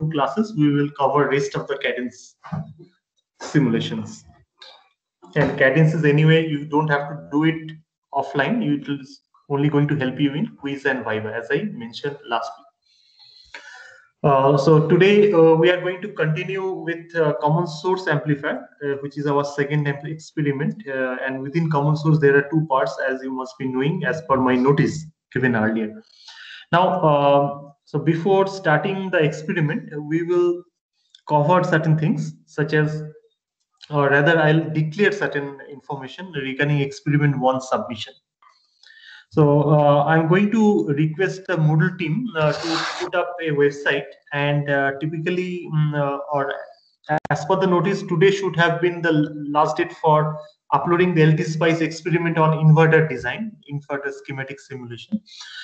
classes, we will cover rest of the Cadence simulations. And Cadence is anyway, you don't have to do it offline. It is only going to help you in quiz and Viva, as I mentioned last week. So today we are going to continue with common source amplifier, which is our second experiment. And within common source, there are two parts, as you must be knowing, as per my notice given earlier. Now, so before starting the experiment, we will cover certain things, such as, or rather, I'll declare certain information regarding experiment 1 submission. So I'm going to request the Moodle team to put up a website, and typically, or as per the notice, today should have been the last date for uploading the LTSpice experiment on inverter design, inverter schematic simulation.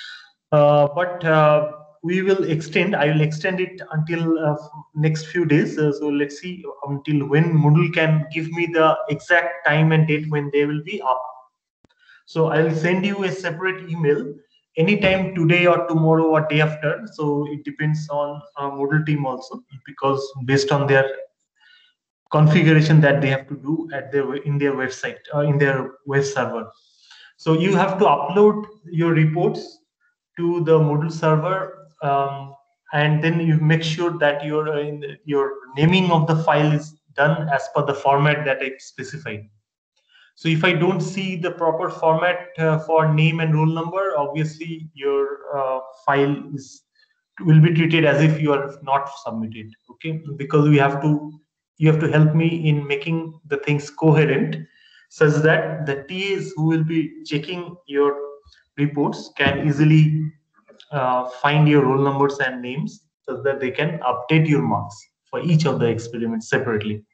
But we will extend. I will extend it until next few days. So let's see until when Moodle can give me the exact time and date when they will be up. So I'll send you a separate email anytime today or tomorrow or day after. So it depends on Moodle team also, because based on their configuration that they have to do at their in their website in their web server. So you have to upload your reports to the Moodle server, and then you make sure that your naming of the file is done as per the format that I specified. So if I don't see the proper format for name and roll number, obviously your file will be treated as if you are not submitted. Okay, because you have to help me in making the things coherent, such that the TAs who will be checking your reports can easily find your roll numbers and names, so that they can update your marks for each of the experiments separately.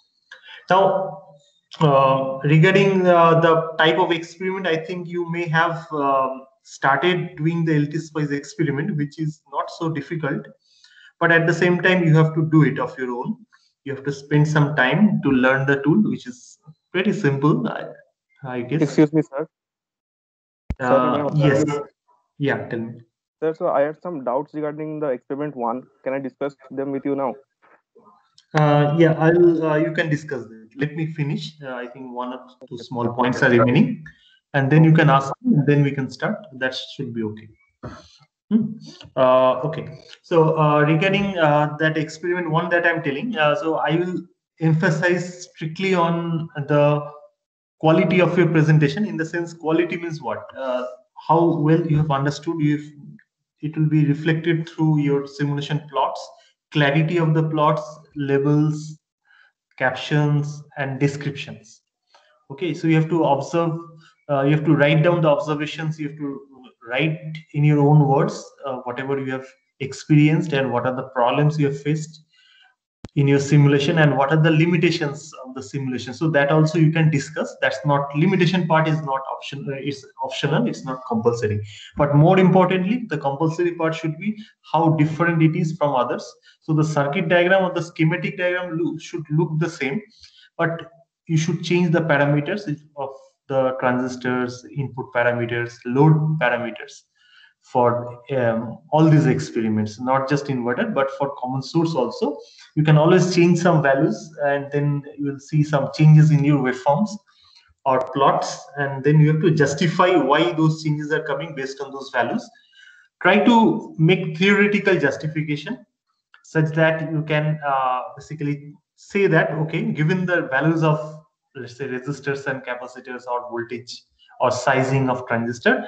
Now, regarding the type of experiment, I think you may have started doing the LTSpice experiment, which is not so difficult, but at the same time, you have to do it of your own. You have to spend some time to learn the tool, which is pretty simple, I guess. Excuse me, sir. Yes. Yeah, tell me. Sir, so I had some doubts regarding the experiment 1. Can I discuss them with you now? Yeah, I'll. You can discuss that. Let me finish. I think one or two small points are remaining, and then you can ask, and then we can start. That should be okay. Okay. So regarding that experiment 1 that I'm telling, so I will emphasize strictly on the quality of your presentation. In the sense, quality means what? How well you have understood. It will be reflected through your simulation plots, clarity of the plots, labels, captions, and descriptions. Okay, so you have to observe, you have to write down the observations, you have to write in your own words whatever you have experienced and what are the problems you have faced in your simulation and what are the limitations of the simulation. So that also you can discuss. That's not, limitation part is not optional, it's optional, it's not compulsory. But more importantly, the compulsory part should be how different it is from others. So the circuit diagram or the schematic diagram should look the same, but you should change the parameters of the transistors, input parameters, load parameters for all these experiments, not just inverter, but for common source also. You can always change some values, and then you will see some changes in your waveforms or plots, and then you have to justify why those changes are coming based on those values. Try to make theoretical justification such that you can basically say that, okay, given the values of, let's say, resistors and capacitors or voltage or sizing of transistor,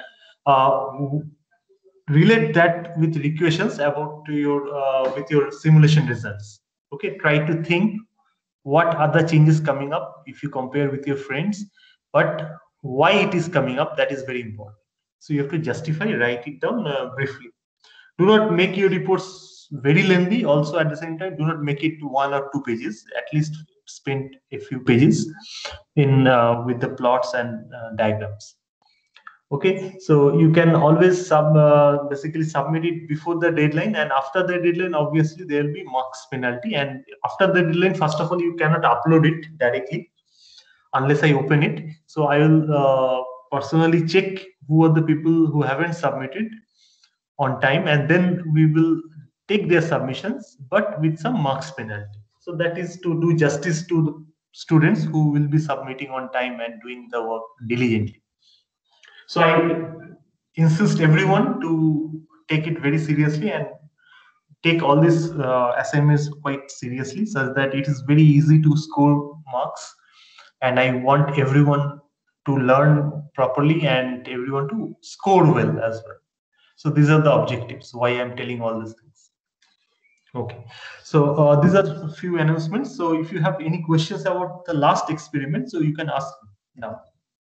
relate that with equations about your with your simulation results. Okay, try to think what are the changes coming up if you compare with your friends, but why it is coming up, that is very important. So you have to justify, write it down briefly. Do not make your reports very lengthy. Also, at the same time, do not make it 1 or 2 pages. At least spend a few pages in with the plots and diagrams. Okay, so you can always basically submit it before the deadline, and after the deadline, obviously there will be marks penalty. And after the deadline, first of all, you cannot upload it directly unless I open it. So I will personally check who are the people who haven't submitted on time, and then we will take their submissions, but with some marks penalty. So that is to do justice to the students who will be submitting on time and doing the work diligently. So I insist everyone to take it very seriously and take all these assignments quite seriously, such that it is very easy to score marks. And I want everyone to learn properly and everyone to score well as well. So these are the objectives. Why I'm telling all these things. Okay. So these are a few announcements. So if you have any questions about the last experiment, so you can ask me now.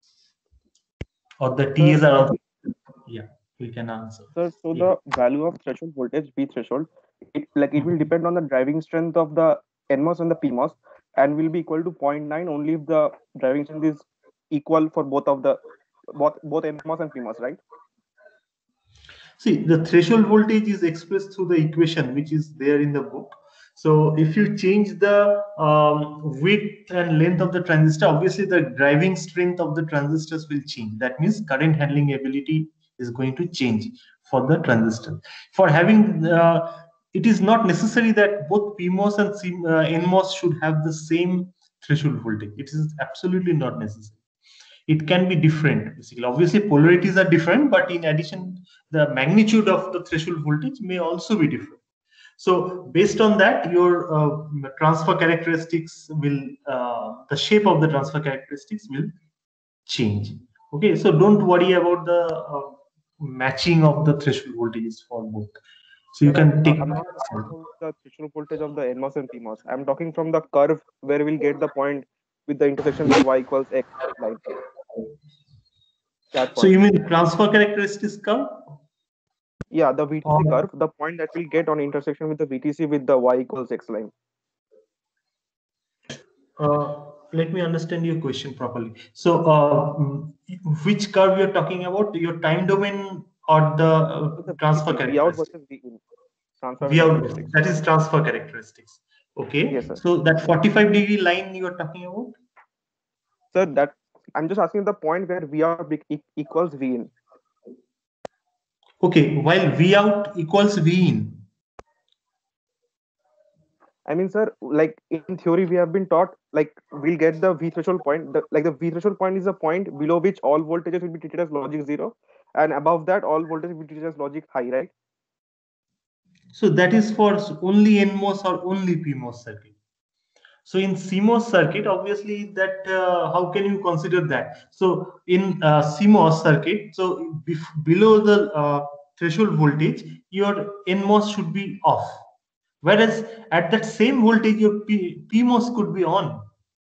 Or the TAs are also, yeah, we can answer. Sir, so Yeah. the value of threshold voltage, V threshold, it will depend on the driving strength of the NMOS and the PMOS, and will be equal to 0.9 only if the driving strength is equal for both NMOS and PMOS, right? See, the threshold voltage is expressed through the equation which is there in the book. So if you change the width and length of the transistor, obviously the driving strength of the transistors will change. That means current handling ability is going to change for the transistor. For having, it is not necessary that both PMOS and NMOS should have the same threshold voltage. It is absolutely not necessary. It can be different. Basically, obviously polarities are different, but in addition, the magnitude of the threshold voltage may also be different. So based on that, your transfer characteristics will, the shape of the transfer characteristics will change. Okay, so don't worry about the matching of the threshold voltages for both. So you can take. I'm not talking about the threshold voltage of the NMOS and PMOS. I'm talking from the curve where we'll get the point with the intersection with y equals x line. That So point. you mean transfer characteristics curve? Yeah, the VTC curve, the point that we'll get on intersection with the VTC with the y equals x line. Let me understand your question properly. So, which curve you're talking about? Your time domain or the transfer V out characteristics? versus V in. Transfer V out, characteristics. that is transfer characteristics. Okay. Yes, sir. So that 45-degree line you are talking about? Sir, that I'm just asking the point where V out equals V in. Okay. While V out equals V in. I mean, sir, like in theory, we have been taught like we'll get the V threshold point. The V threshold point is a point below which all voltages will be treated as logic 0, and above that, all voltages will be treated as logic high, right? So that is for only NMOS or only PMOS circuit. So in CMOS circuit, obviously that how can you consider that? So in CMOS circuit, so below the threshold voltage, your NMOS should be off. Whereas at that same voltage, your PMOS could be on,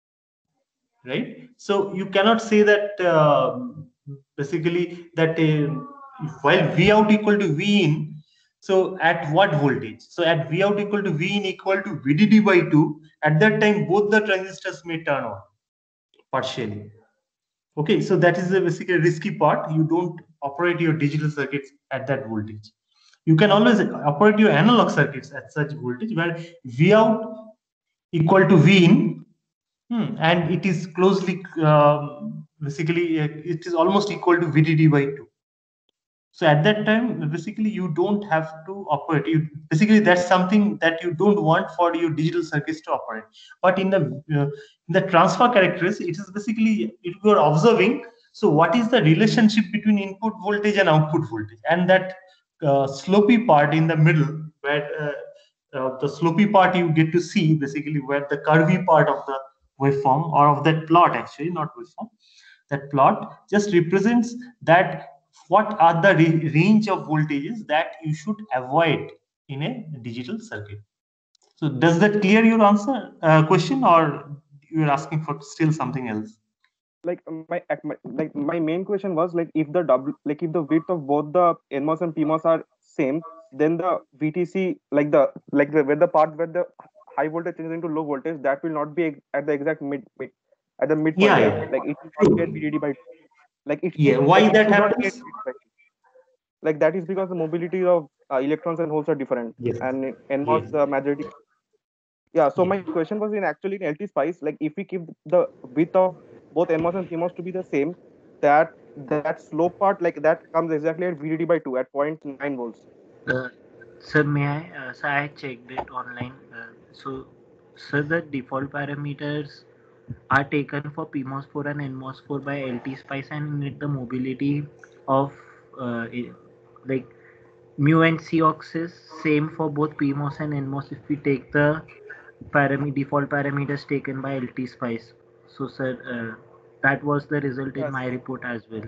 right? So you cannot say that basically that while V out equal to V in, so at what voltage? So at V out equal to V in equal to VDD by 2, at that time both the transistors may turn on partially. Okay, so that is the basically risky part. You don't operate your digital circuits at that voltage. You can always operate your analog circuits at such voltage where V out equal to V in, and it is closely basically it is almost equal to VDD by 2. So at that time, basically you don't have to operate. You basically that's something that you don't want for your digital circuits to operate. But in the transfer characteristics, it is basically if you are observing. So what is the relationship between input voltage and output voltage, and that slopy part in the middle, where the slopy part you get to see basically where the curvy part of the waveform or of that plot, actually not waveform, that plot just represents that what are the range of voltages that you should avoid in a digital circuit. So does that clear your answer question, or you're asking for still something else? Like my main question was like if the if the width of both the NMOS and PMOS are same, then the VTC where the part where the high voltage changes into low voltage, that will not be at the exact mid at the midpoint, Yeah, right? yeah. Like it will not get VDD by 2. Like Yeah, why it that should not get happens? VDD by 2. Like that is because the mobility of electrons and holes are different, Yes, and in yes, NMOS the majority. Yeah. So yeah. my question was in LT Spice, like if we keep the width of both NMOS and PMOS to be the same, that slope part like that comes exactly at VDD by 2 at 0.9 volts. Sir, may I So I checked it online. So the default parameters are taken for PMOS4 and NMOS4 by LT-Spice, and in it the mobility of like mu and Cox is same for both PMOS and NMOS if we take the default parameters taken by LT-Spice. So sir, that was the result in Yes. my report as well.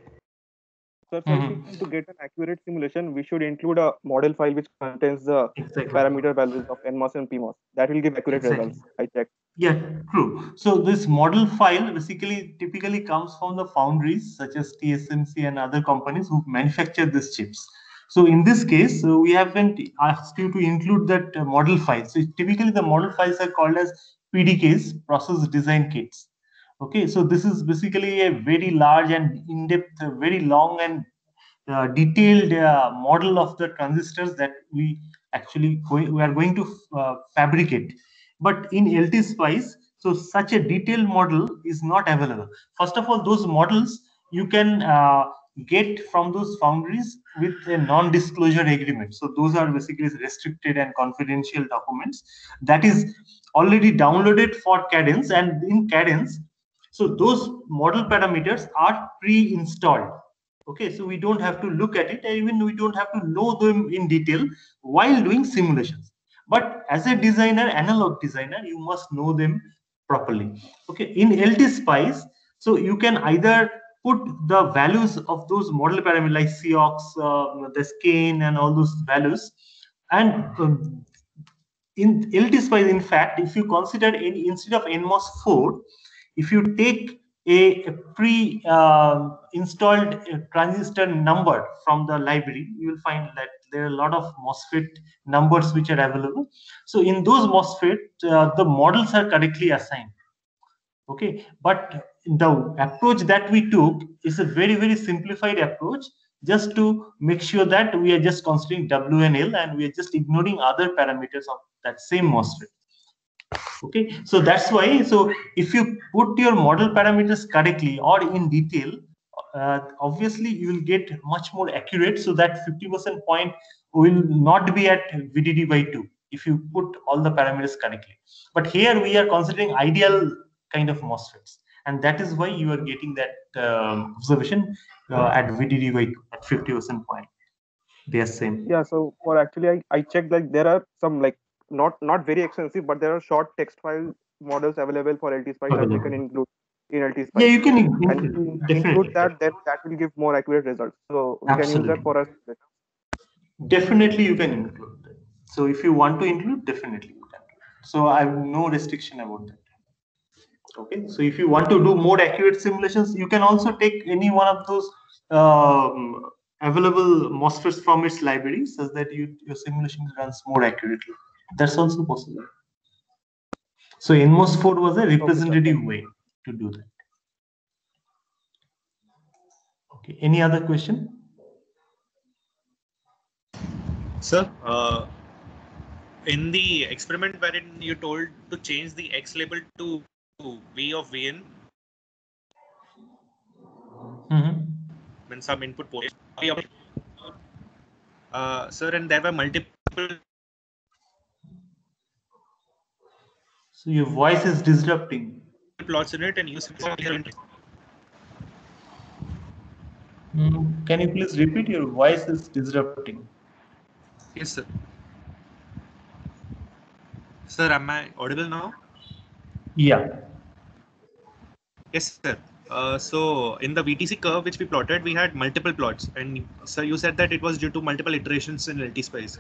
So if we want to get an accurate simulation, we should include a model file which contains the Exactly. parameter values of NMOS and PMOS. That will give accurate Exactly. results. I checked. Yeah, true. So this model file basically typically comes from the foundries such as TSMC and other companies who manufacture these chips. So in this case, we haven't asked you to include that model file. So typically the model files are called as PDKs, process design kits. Okay, so this is basically a very large and in-depth, very long and detailed model of the transistors that we are going to fabricate. But in LT Spice, so such a detailed model is not available. First of all, those models you can get from those foundries with a non-disclosure agreement. So those are basically restricted and confidential documents that is already downloaded for Cadence, and in Cadence, so those model parameters are pre-installed. Okay, so we don't have to look at it, and even we don't have to know them in detail while doing simulations. But as a designer, analog designer, you must know them properly. Okay, in LT Spice, so you can either put the values of those model parameters like COX, the skein, and all those values, and in LT Spice, in fact, if you consider instead of NMOS 4, if you take a pre-installed transistor number from the library, you will find that there are a lot of MOSFET numbers which are available. So in those MOSFET, the models are correctly assigned. Okay, but the approach that we took is a very, very simplified approach, just to make sure that we are just considering W and L, and we are just ignoring other parameters of that same MOSFET. Okay, so that's why, so if you put your model parameters correctly or in detail, obviously you will get much more accurate, so that 50% point will not be at VDD by 2 if you put all the parameters correctly. But here we are considering ideal kind of MOSFETs, and that is why you are getting that observation at VDD by 2 at 50% point. They are same. Yeah. So for actually, I checked like there are some like not very expensive, but there are short text file models available for LT Spice that we can include in LT Yeah, Spice. you can And if we include that, then that will give more accurate results. So we can use that Absolutely. for us. Definitely, you can include that. So if you want to include, definitely you can. So I have no restriction about that. Okay. So if you want to do more accurate simulations, you can also take any one of those available MOSFETs from its library, such that your simulation runs more accurately. That's also possible. So NMOS 4 was a representative way to do that. Okay. Any other question? Sir, in the experiment wherein you told to change the X label to V of Vn, when some input port, sir, and there were multiple. So your voice is disrupting. Plots in it, and use. Can you please repeat? Your voice is disrupting. Yes, sir. Sir, am I audible now? Yeah. Yes, sir. So in the VTC curve which we plotted, we had multiple plots, and sir, you said that it was due to multiple iterations in LT Spice.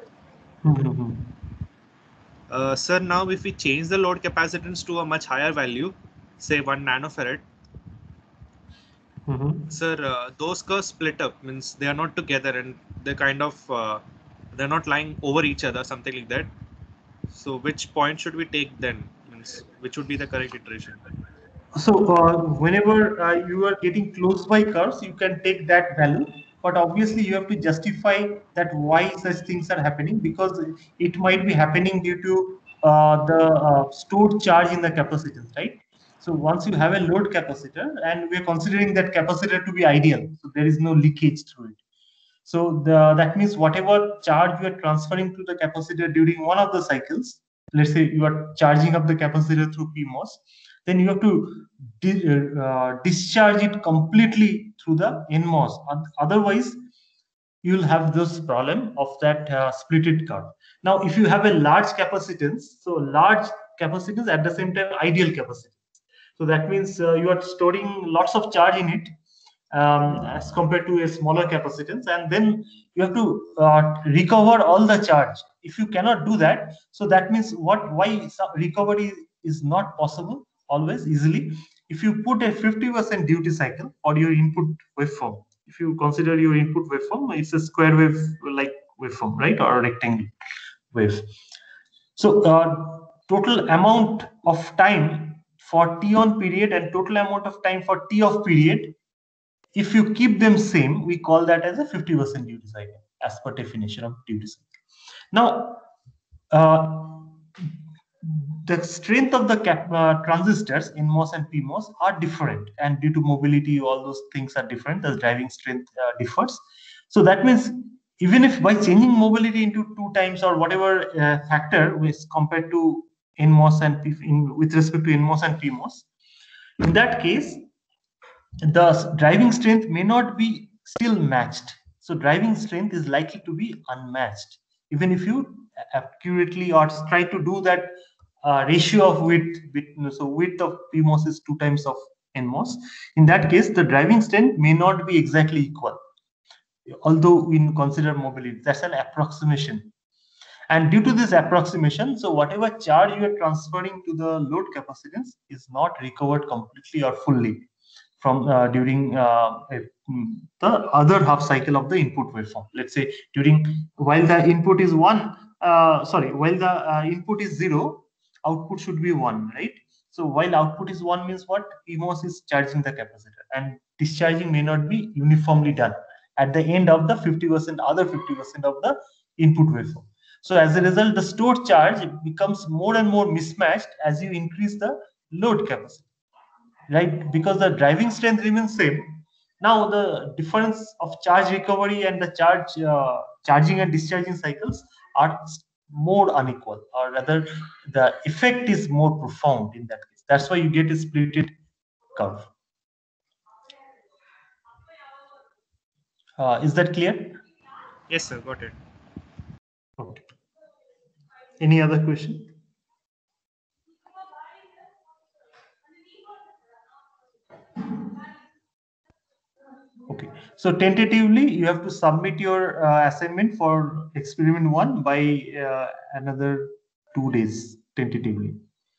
Sir, now if we change the load capacitance to a much higher value, say 1 nanofarad, sir, those curves split up, means they are not together, and they're kind of they're not lying over each other, something like that. So which point should we take then? Means which would be the correct iteration? So whenever you are getting close by curves, you can take that value, but obviously you have to justify that why such things are happening, because it might be happening due to the stored charge in the capacitance, right? So once you have a load capacitor, and we are considering that capacitor to be ideal, so there is no leakage through it. So that means whatever charge you are transferring to the capacitor during one of the cycles, let's say you are charging up the capacitor through PMOS, then you have to discharge it completely through the NMOS. Otherwise, you will have this problem of that splitted curve. Now, if you have a large capacitance, so large capacitance at the same time ideal capacitance. So that means you are storing lots of charge in it as compared to a smaller capacitance, and then you have to recover all the charge. If you cannot do that, so that means why recovery is not possible always easily. If you put a 50% duty cycle for your input waveform, if you consider your input waveform, it's a square wave like waveform, right, or a rectangle wave. So total amount of time for T on period and total amount of time for T off period, if you keep them same, we call that as a 50% duty cycle as per definition of duty cycle. Now, the strength of the transistors in MOS and PMOS are different, and due to mobility, all those things are different. The driving strength differs. So that means even if by changing mobility into 2 times or whatever factor with compared to NMOS and with respect to NMOS and PMOS, in that case, the driving strength may not be still matched. So driving strength is likely to be unmatched, even if you accurately or try to do that ratio of width. So width of PMOS is 2 times of NMOS. In that case, the driving strength may not be exactly equal, although we consider mobility. That's an approximation. And due to this approximation, so whatever charge you are transferring to the load capacitance is not recovered completely or fully from during the other half cycle of the input waveform. Let's say while the input is input is 0, output should be 1, right? So while output is 1 means what? PMOS is charging the capacitor, and discharging may not be uniformly done at the end of the 50%, other 50% of the input waveform. So as a result, the stored charge becomes more and more mismatched as you increase the load capacity, right? Because the driving strength remains same. Now the difference of charge recovery and the charging and discharging cycles are more unequal, or rather the effect is more profound in that case. That's why you get a splitted curve. Is that clear? Yes, sir. Got it. Okay. Any other question? Okay, so tentatively you have to submit your assignment for experiment 1 by another 2 days tentatively.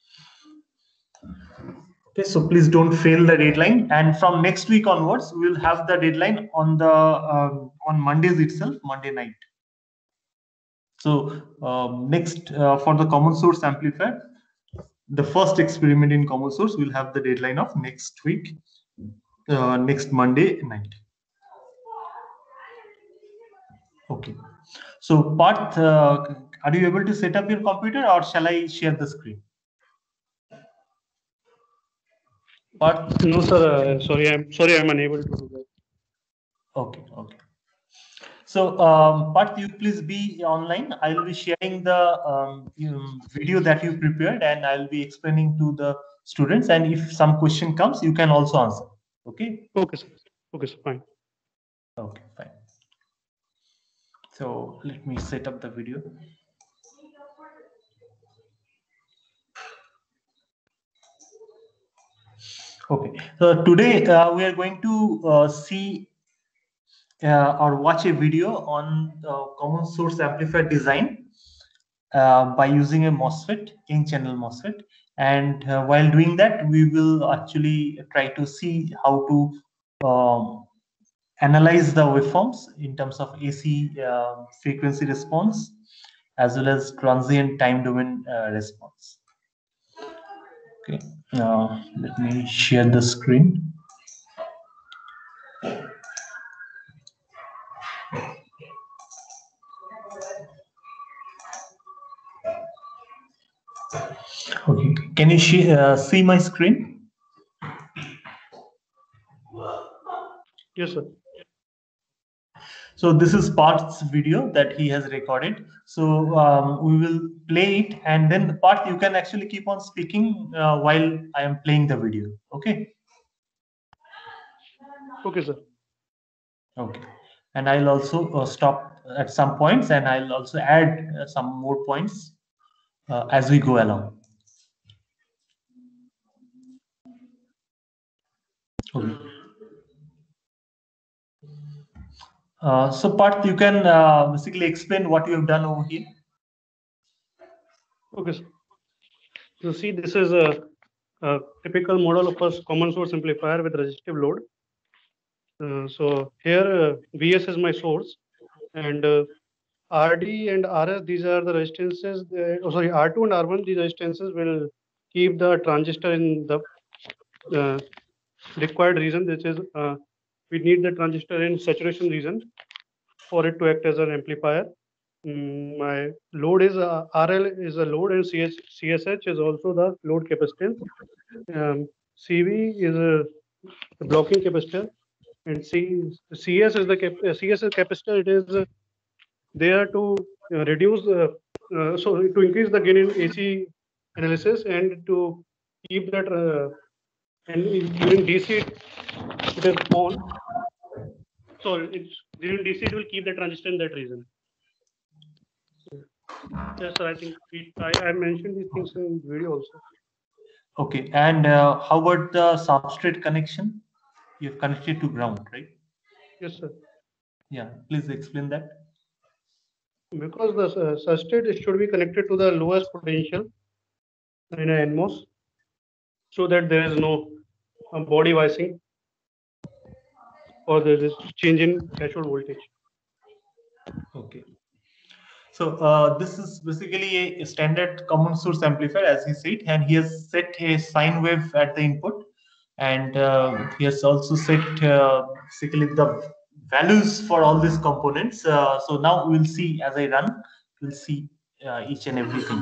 Okay, so please don't fail the deadline, and from next week onwards we will have the deadline on the on Mondays itself, Monday night. So next for the common source amplifier, the first experiment in common source will have the deadline of next week, next Monday night. Okay, so Parth, are you able to set up your computer, or shall I share the screen? Parth? No, sir. Sorry, I'm unable to do that. Okay. So Parth, you please be online. I will be sharing the video that you prepared, and I will be explaining to the students. And if some question comes, you can also answer. Okay. Okay, sir. Okay, sir. Fine. Okay, fine. So let me set up the video. Okay, so today we are going to see or watch a video on common source amplifier design by using a MOSFET, N-channel MOSFET. And while doing that, we will actually try to see how to analyze the waveforms in terms of AC frequency response, as well as transient time domain response. Okay, now let me share the screen. Okay, can you see my screen? Yes, sir. So this is Parth's video that he has recorded. So we will play it, and then Parth, you can actually keep on speaking while I am playing the video. Okay. Okay, sir. Okay. And I'll also stop at some points, and I'll also add some more points as we go along. Okay. So Parth, you can basically explain what you have done over here. Okay, sir. So see, this is a typical model of a common source amplifier with resistive load. So here Vs is my source, and RD and RS, these are the resistances. R2 and R1, these resistances will keep the transistor in the required region, which is we need the transistor in saturation region for it to act as an amplifier. My load is RL is a load, and CSH is also the load capacitance. CV is the blocking capacitor, and CS is the CS is capacitor. It is there to reduce so to increase the gain in AC analysis and to keep that and during DC it is on. So it's during DC it will keep the transistor in that region. Yes, sir. I think I mentioned these things in video also. Okay, and how about the substrate connection? You've connected to ground, right? Yes, sir. Yeah, please explain that. Because the substrate should be connected to the lowest potential in a NMOS, so that there is no body biasing or there is change in threshold voltage. Okay. So this is basically a standard common source amplifier, as he said, and he has set a sine wave at the input, and he has also set basically the values for all these components. So now we will see as I run, we'll see each and everything.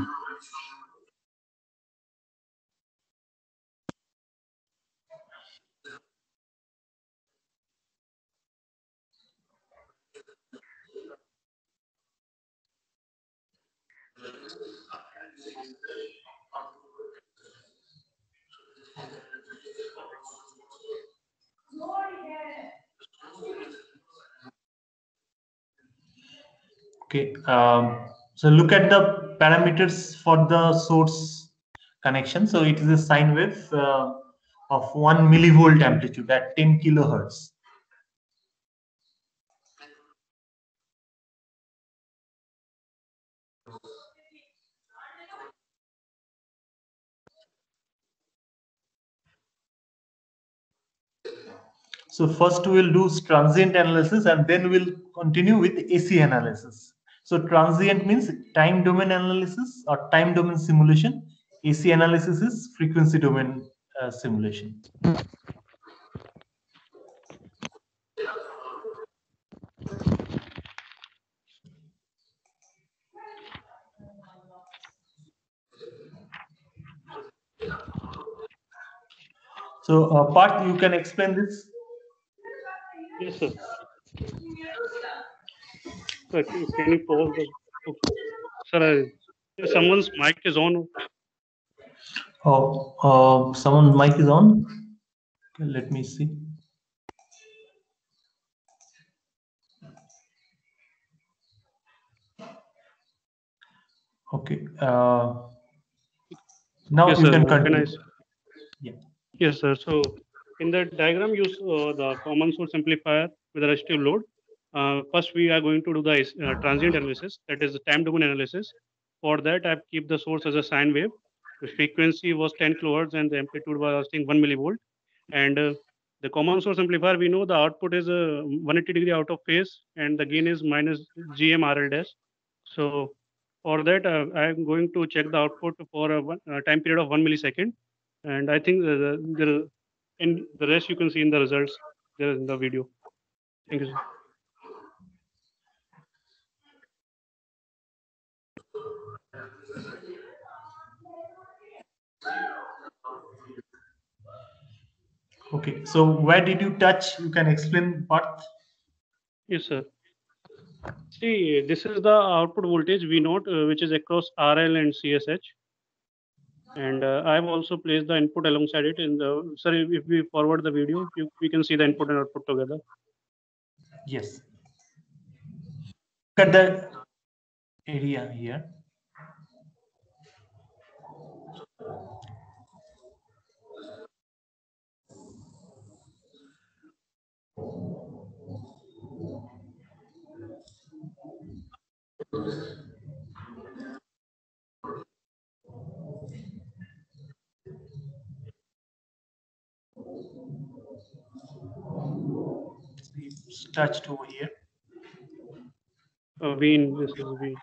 Okay, so look at the parameters for the source connection. So it is a sine wave of 1 millivolt amplitude at 10 kilohertz. So first we'll do transient analysis, and then we'll continue with AC analysis. So transient means time domain analysis or time domain simulation. AC analysis is frequency domain simulation. So Parth, you can explain this. Yes, sir. Sir, can you pause the? Okay. Sir, someone's mic is on. Oh, someone's mic is on. Okay, let me see. Okay. Now Yes, you sir. can Can continue. I? Yeah. Yes, sir. So in the diagram, use the common source amplifier with a resistive load. First, we are going to do the transient analysis, that is the time domain analysis. For that, I keep the source as a sine wave. The frequency was 10 kilohertz and the amplitude was, I think, 1 millivolt. And the common source amplifier, we know the output is 180 degree out of phase and the gain is minus GM RL dash. So for that, I'm going to check the output for a time period of 1 millisecond. And I think in the rest you can see in the results there in the video. Thank you, sir. Okay. So where did you touch? You can explain, Parth. Yes, sir. See, this is the output voltage V naught, which is across RL and CSH. And I've also placed the input alongside it. In the sorry, if we forward the video, we can see the input and output together. Yes. Look at the area here. It's touched over here. Veen, this is Veen.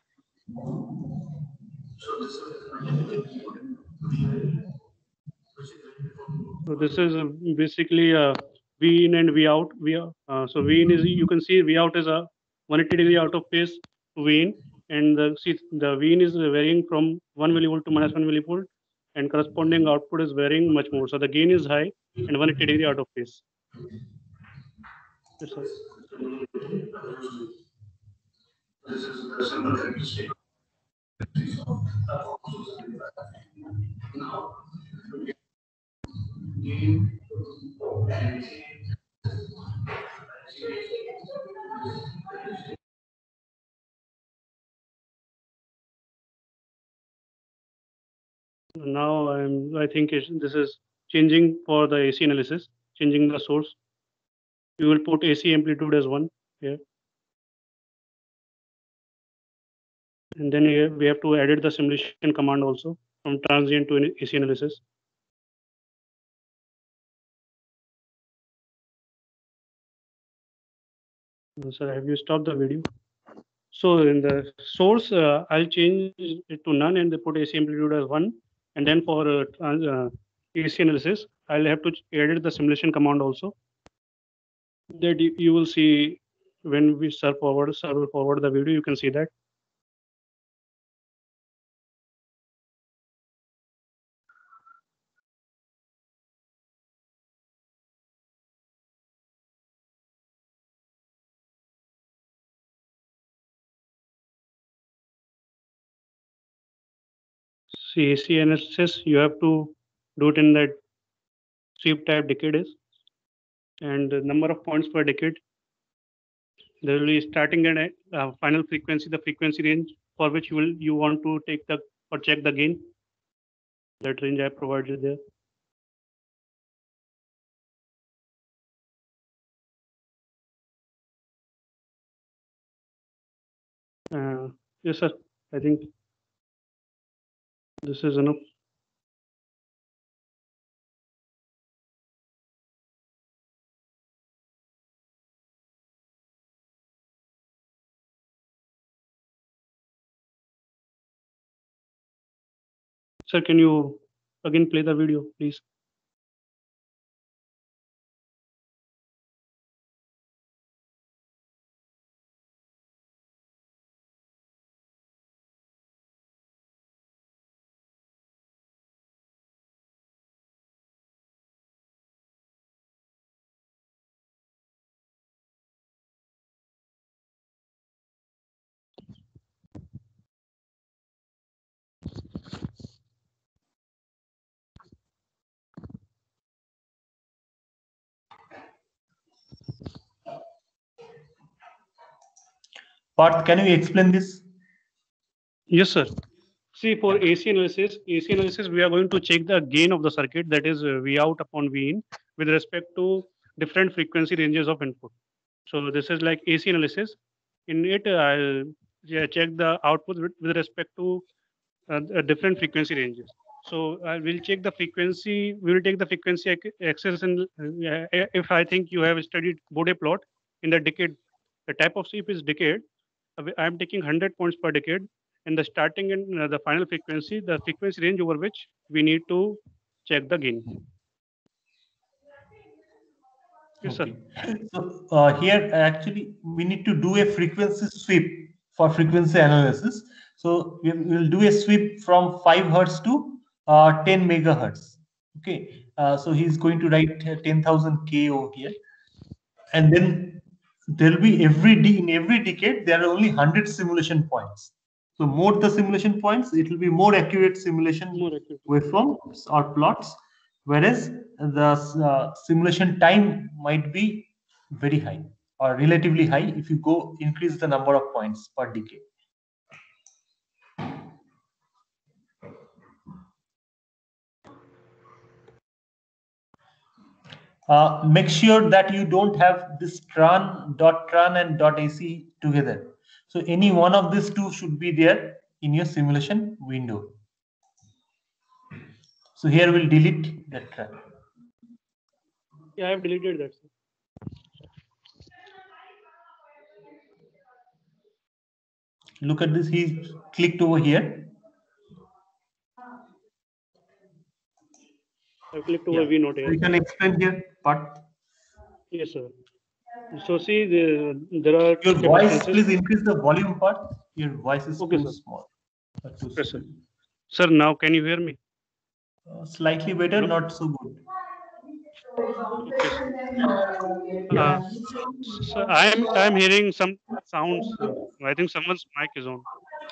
So this is basically V in and V out. So V in is, you can see V out is a 180-degree out of phase V in, and the V in is varying from 1 millivolt to -1 millivolt, and corresponding output is varying much more. So the gain is high and 180-degree out of phase. Yes, sir. Now I think this is changing for the AC analysis, changing the source. You will put AC amplitude as 1 here. And then here we have to edit the simulation command also from transient to AC analysis. Sir, have you stopped the video? So in the source, I'll change it to none and put AC amplitude as 1. And then for AC analysis, I'll have to edit the simulation command also. That you will see when we serve forward the video, you can see that. See, AC analysis, you have to do it in that sweep type decade is, and the number of points per decade. There will be starting and final frequency, the frequency range for which you want to take the or check the gain. That range I provided there. Yes, sir. I think this is enough. Sir, can you again play the video, please? Parth, can you explain this? Yes, sir. See, for AC analysis, we are going to check the gain of the circuit, that is V out upon V in, with respect to different frequency ranges of input. So this is like AC analysis. In it, I'll check the output with respect to different frequency ranges. So we'll check the frequency. We will take the frequency axis, and if I think you have studied Bode plot in the decade, the type of sweep is decade. I'm taking 100 points per decade, and the starting and the final frequency, the frequency range over which we need to check the gain. Yes, Okay. sir. So here actually we need to do a frequency sweep for frequency analysis. So we will do a sweep from 5 hertz to 10 megahertz. Okay. So he's going to write 10,000 K over here, and then there will be in every decade there are only 100 simulation points. So more the simulation points, it will be more accurate simulation waveforms or plots, whereas the simulation time might be very high or relatively high if you go increase the number of points per decade. Make sure that you don't have this tran, and .ac together. So any one of these two should be there in your simulation window. So here we'll delete that tran. Yeah, I have deleted that, sir. Look at this, he clicked over here. I've clicked over V note here. You can explain here part. Yes, sir. So see, there are your voice, please increase the volume part. Your voice is okay, too sir. small. Yes, sir. Sir, now can you hear me? Slightly better, hello? Not so good. Okay, so I'm hearing some sounds. I think someone's mic is on.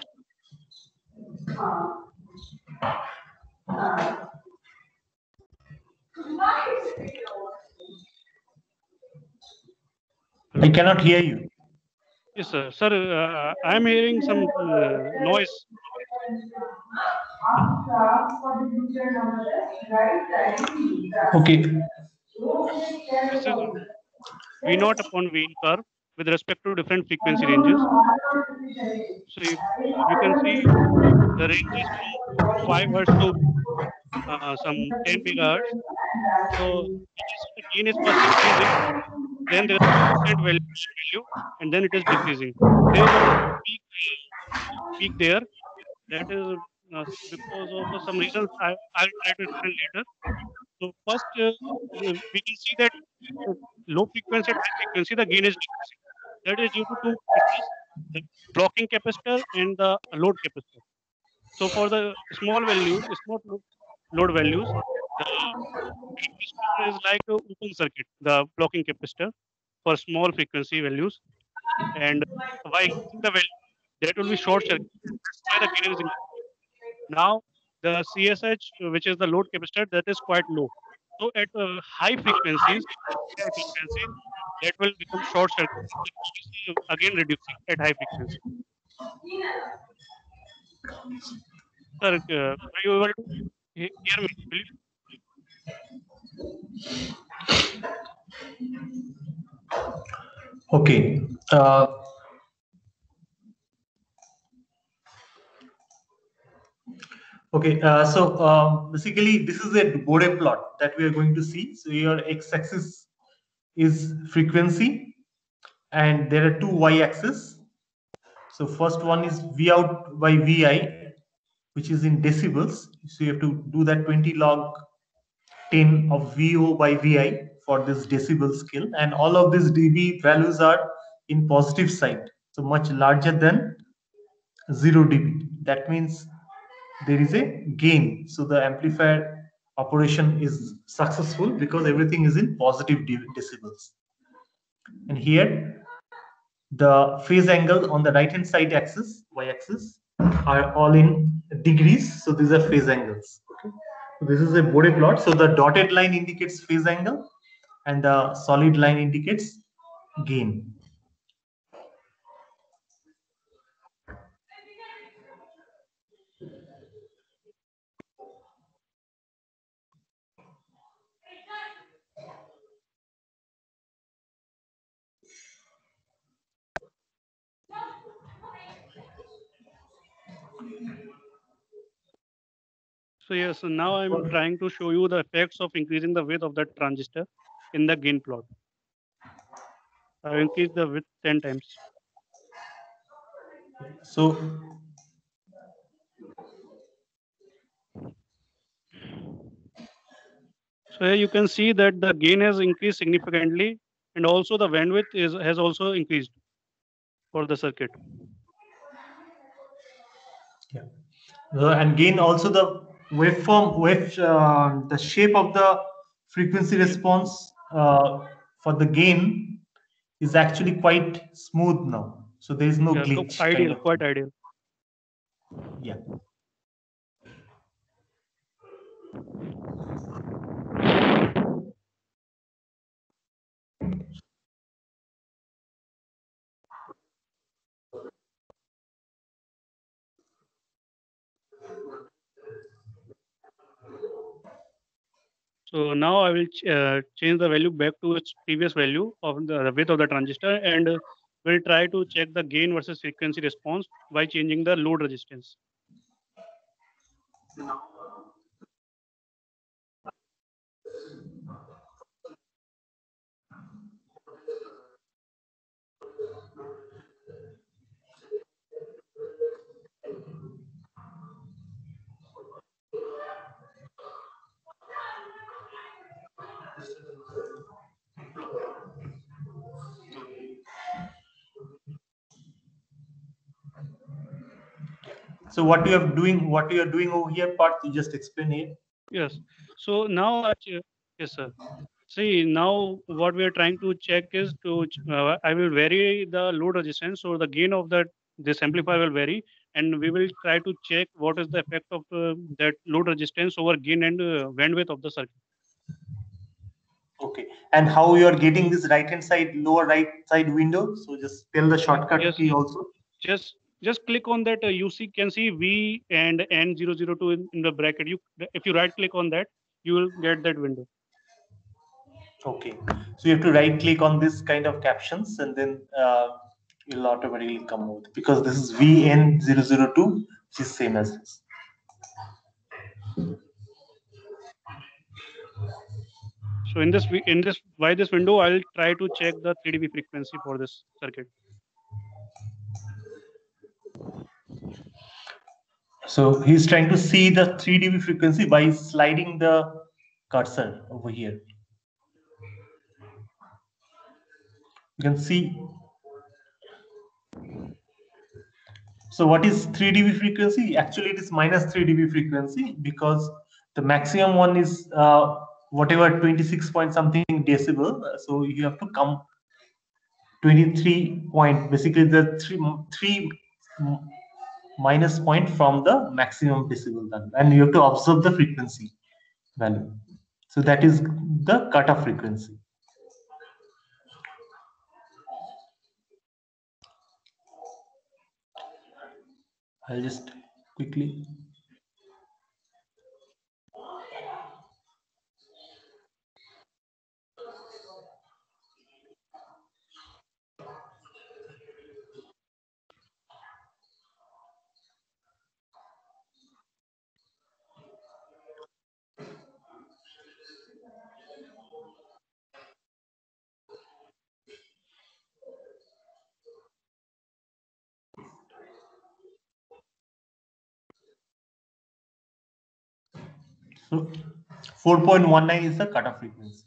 I cannot hear you. Yes, sir. Sir, I'm hearing some noise. Okay. This is V naught upon V curve with respect to different frequency ranges. So you can see the ranges from 5 Hz to some 10 megahertz. So gain is first increasing, then there is a percent value, and then it is decreasing. There is a peak there. That is because of some reasons I'll try to explain later. So first, we can see that low frequency and high frequency, the gain is decreasing. That is due to two factors: the blocking capacitor and the load capacitor. So for the small load values, the capacitor is like an open circuit, the blocking capacitor for small frequency values, and by increasing the value, that will be short circuit. That's why the gain is increasing. Now the CSH, which is the load capacitor, that is quite low. So at high frequencies, that will become short circuit, again reducing at high frequency. Sir, are you able to hear me? Okay. Okay, so basically this is a Bode plot that we are going to see. So your x-axis is frequency and there are two y-axis. So first one is V out by Vi, which is in decibels. So you have to do that 20 log 10 of VO by Vi for this decibel scale. And all of these dB values are in positive side. So much larger than 0 dB. That means there is a gain. So the amplifier operation is successful because everything is in positive decibels. And here the phase angle on the right hand side axis, y-axis, are all in degrees. So these are phase angles. Okay. So this is a Bode plot. So the dotted line indicates phase angle and the solid line indicates gain. So yes, so now I'm trying to show you the effects of increasing the width of the transistor in the gain plot. I've increased the width 10 times. So here you can see that the gain has increased significantly, and also the bandwidth has also increased for the circuit. Yeah, and gain also the waveform, the shape of the frequency response for the gain is actually quite smooth now. So there is no Yeah, glitch. so ideal, quite ideal. Yeah. So now I will change the value back to its previous value of the width of the transistor, and we'll try to check the gain versus frequency response by changing the load resistance. So what you are doing over here, Parth, you just explain it. Yes. So now, yes, sir. See, now what we are trying to check is I will vary the load resistance, so the gain of this amplifier will vary, and we will try to check what is the effect of that load resistance over gain and bandwidth of the circuit. Okay. And how you are getting this lower right side window? So just tell the shortcut key also. Just click on that. You can see V and N002 in the bracket. If you right click on that, you will get that window. Okay. So you have to right click on this kind of captions, and then you'll automatically come out, because this is VN002, which is same as this. So in this by this window, I'll try to check the 3 dB frequency for this circuit. So he's trying to see the 3 dB frequency by sliding the cursor over here. You can see. So what is 3 dB frequency? Actually, it is minus 3 dB frequency, because the maximum one is whatever 26 point something decibel. So you have to come 23 point, basically the three minus point from the maximum decibel value, and you have to observe the frequency value. So that is the cutoff frequency. I'll just quickly. So 4.19 is the cutoff frequency.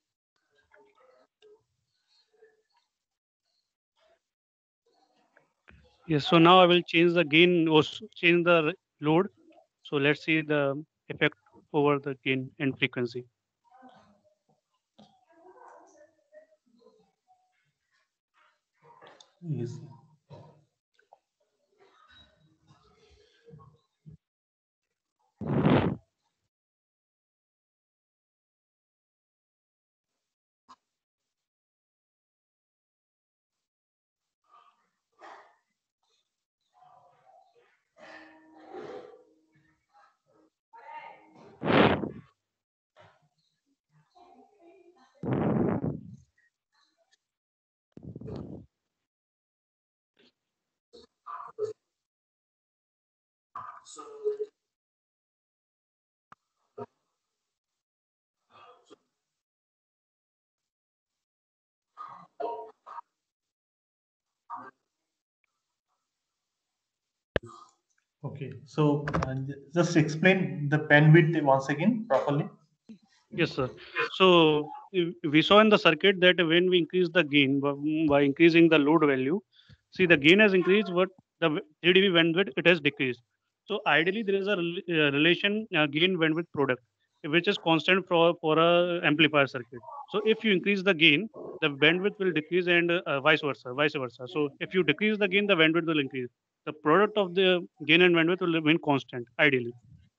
Yes. So now I will change the gain or change the load. So let's see the effect over the gain and frequency. Yes. Okay, so just explain the bandwidth once again properly. Yes, sir. So we saw in the circuit that when we increase the gain by increasing the load value, see the gain has increased, but the 3 dB bandwidth it has decreased. So ideally there is a relation gain bandwidth product. which is constant for a amplifier circuit. So if you increase the gain, the bandwidth will decrease, and vice versa. So if you decrease the gain, the bandwidth will increase. The product of the gain and bandwidth will remain constant, ideally.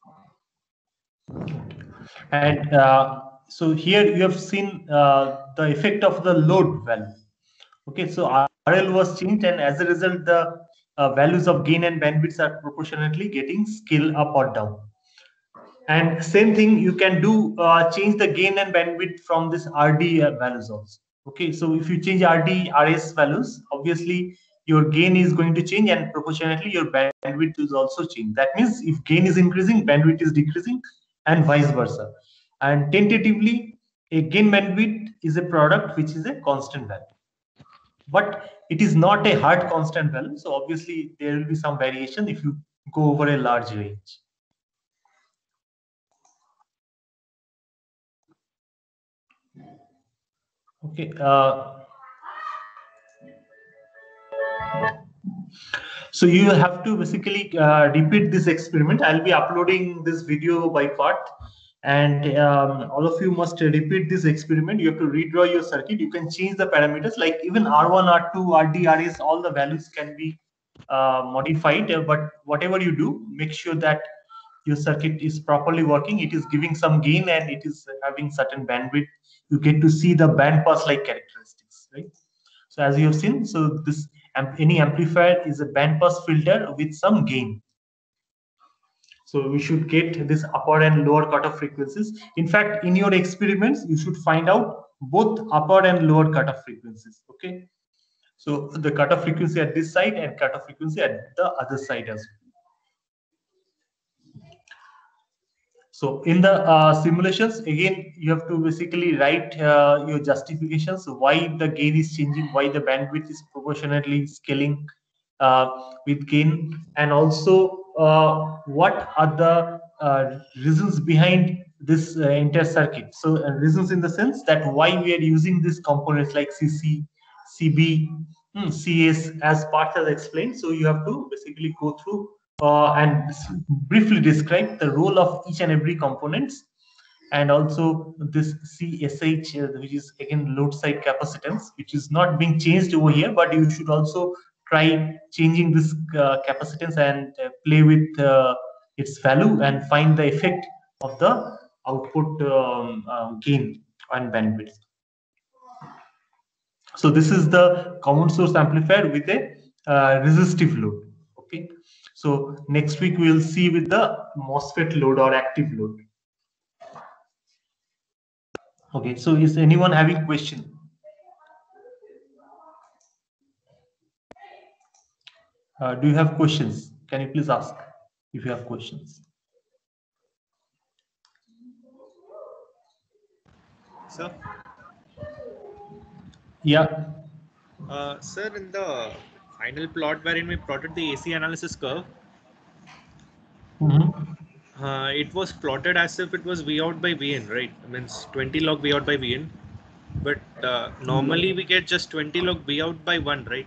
And so here you have seen the effect of the load value. Okay, so RL was changed, and as a result, the values of gain and bandwidths are proportionately getting scale up or down. And same thing you can do, change the gain and bandwidth from this RD values also. Okay, so if you change RD, RS values, obviously your gain is going to change, and proportionately your bandwidth is also change. That means if gain is increasing, bandwidth is decreasing, and vice versa. And tentatively, a gain bandwidth is a product which is a constant value, but it is not a hard constant value. So obviously there will be some variation if you go over a large range. Okay. So you have to basically repeat this experiment. I'll be uploading this video by part, and all of you must repeat this experiment. You have to redraw your circuit. You can change the parameters, like even R1, R2, RD, RS, all the values can be modified. But whatever you do, make sure that your circuit is properly working. It is giving some gain and it is having certain bandwidth. You get to see the band pass like characteristics, right? So as you have seen, so this any amplifier is a band pass filter with some gain. So we should get this upper and lower cutoff frequencies. In fact, in your experiments, you should find out both upper and lower cutoff frequencies. Okay. So the cutoff frequency at this side and cutoff frequency at the other side as well. So in the simulations, again, you have to basically write your justifications, why the gain is changing, why the bandwidth is proportionately scaling with gain, and also what are the reasons behind this entire circuit. So reasons in the sense that why we are using these components like CC, CB, CS, as Parth has explained. So you have to basically go through and briefly describe the role of each and every components, and also this CSH, which is again load side capacitance, which is not being changed over here, but you should also try changing this capacitance and play with its value and find the effect of the output gain and bandwidth. So this is the common source amplifier with a resistive load. Okay. So next week we will see with the MOSFET load or active load. Okay, so is anyone having question? Do you have questions? Can you please ask if you have questions? Sir? Yeah. Sir, in the final plot wherein we plotted the AC analysis curve, it was plotted as if it was V out by Vn, right? I mean, 20 log V out by Vn. But normally we get just 20 log V out by 1, right?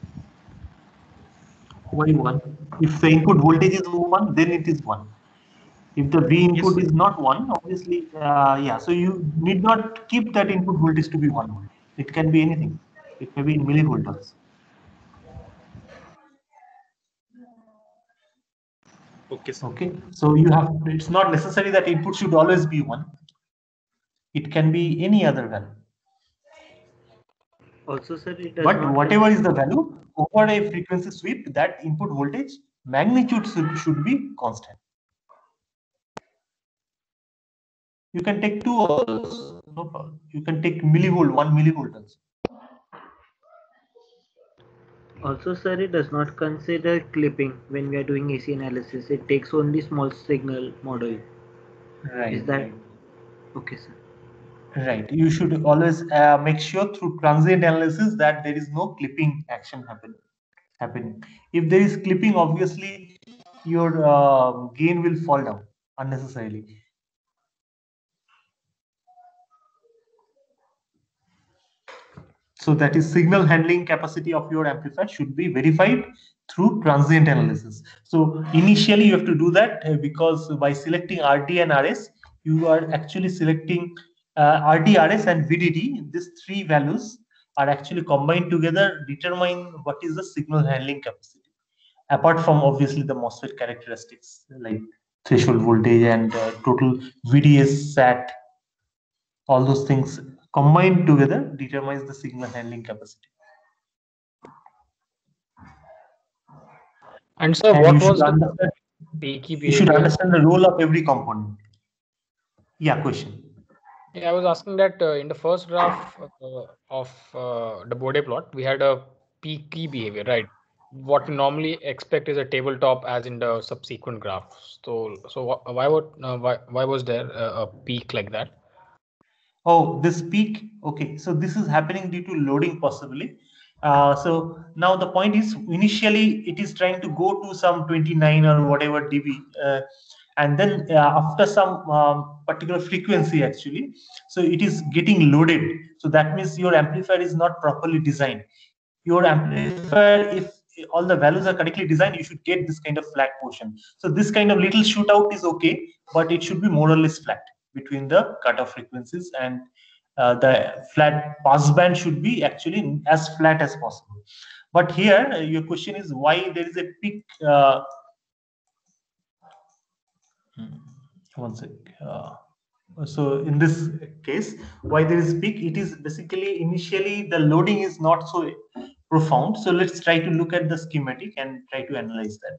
Why 1? If the input voltage is 1, then it is 1. If the V input is not 1, obviously, yeah. So you need not keep that input voltage to be 1. It can be anything. It may be in millivolt also. Okay, sir. Okay. So you have, it's not necessary that input should always be 1. It can be any other value. Also, sir, it does But not whatever is the value over a frequency sweep, that input voltage magnitude should be constant. You can take 2 also, no problem. You can take millivolt, 1 millivolt also. Also, sir, it does not consider clipping when we are doing AC analysis. It takes only small signal model. Right. Is that right. okay, sir? Right. You should always make sure through transient analysis that there is no clipping action happening. If there is clipping, obviously your gain will fall down unnecessarily. So that is signal handling capacity of your amplifier should be verified through transient analysis. So initially you have to do that because by selecting RD and RS, you are actually selecting RDRS and VDD. These three values are actually combined together, determine what is the signal handling capacity. Apart from obviously the MOSFET characteristics like threshold voltage and total VDS SAT, all those things combined together determines the signal handling capacity. And so, And what you was should the understand, peaky you should behavior? understand the role of every component. Yeah, question. Yeah, I was asking that in the first graph of the Bode plot, we had a peaky behavior, right? What we normally expect is a tabletop, as in the subsequent graph. Why was there a peak like that? Oh, this peak. Okay, so this is happening due to loading possibly. So now the point is, initially it is trying to go to some 29 or whatever dB, and then after some particular frequency actually, so it is getting loaded. So that means your amplifier is not properly designed. Your amplifier, if all the values are correctly designed, you should get this kind of flat portion. So this kind of little shootout is okay, but it should be more or less flat between the cutoff frequencies, and the flat passband should be actually as flat as possible. But here your question is why there is a peak. One sec. So in this case, why there is peak? It is basically initially the loading is not so profound. So let's try to look at the schematic and try to analyze that.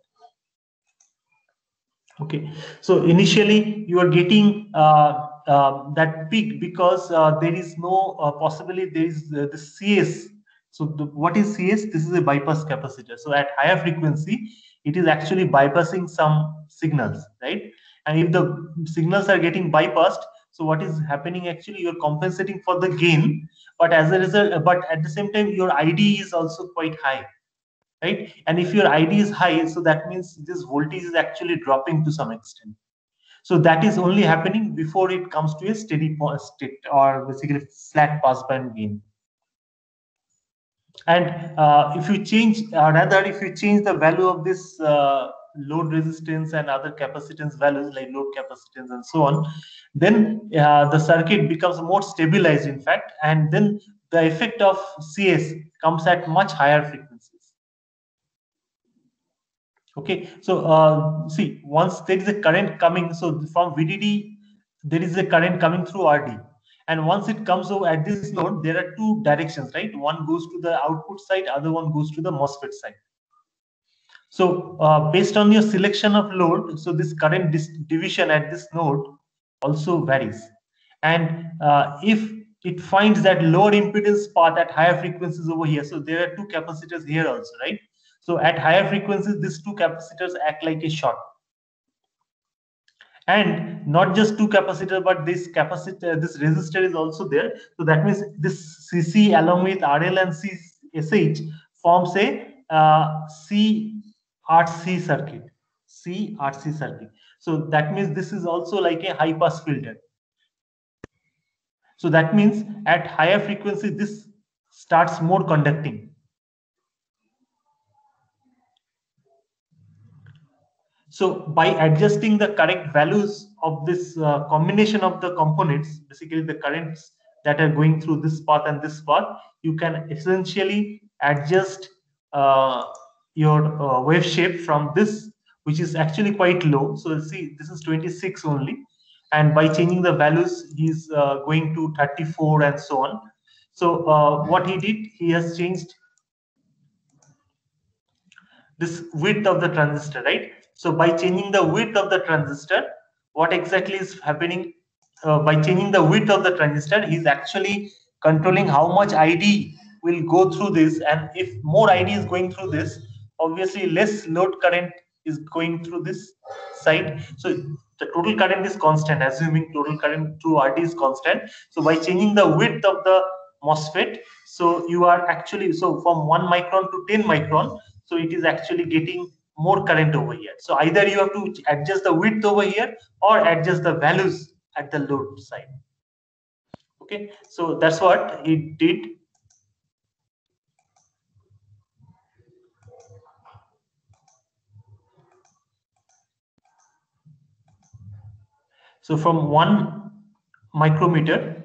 Okay, so initially you are getting that peak because there is no possibly there is the CS. So what is CS? This is a bypass capacitor. So at higher frequency, it is actually bypassing some signals, right? And if the signals are getting bypassed, so what is happening actually? You're compensating for the gain, but as a result, but at the same time, your ID is also quite high, right? And if your ID is high, so that means this voltage is actually dropping to some extent. So that is only happening before it comes to a steady state or basically flat passband gain. And if you change, rather if you change the value of this load resistance and other capacitance values like load capacitance and so on, then the circuit becomes more stabilized in fact, and then the effect of CS comes at much higher frequencies. Okay, so see, once there is a current coming, so from VDD, there is a current coming through RD. And once it comes over at this node, there are two directions, right? One goes to the output side, other one goes to the MOSFET side. So based on your selection of load, so this current division at this node also varies. And if it finds that lower impedance path at higher frequencies over here, so there are two capacitors here also, right? So at higher frequencies, these two capacitors act like a short. And not just two capacitors, but this capacitor, this resistor is also there. So that means this CC along with RL and CSH forms a CRC circuit. CRC circuit. So that means this is also like a high pass filter. So that means at higher frequency, this starts more conducting. So by adjusting the correct values of this combination of the components, basically the currents that are going through this path and this path, you can essentially adjust your wave shape from this, which is actually quite low. So see, this is 26 only. And by changing the values, he's going to 34 and so on. So what he did, he has changed this width of the transistor, right? So by changing the width of the transistor, what exactly is happening? By changing the width of the transistor, he's actually controlling how much ID will go through this. And if more ID is going through this, obviously less load current is going through this side. So the total current is constant, assuming total current through RD is constant. So by changing the width of the MOSFET, so you are actually, so from 1 micron to 10 micron, so it is actually getting more current over here. So either you have to adjust the width over here or adjust the values at the load side. Okay, so that's what it did. So from 1 micrometer,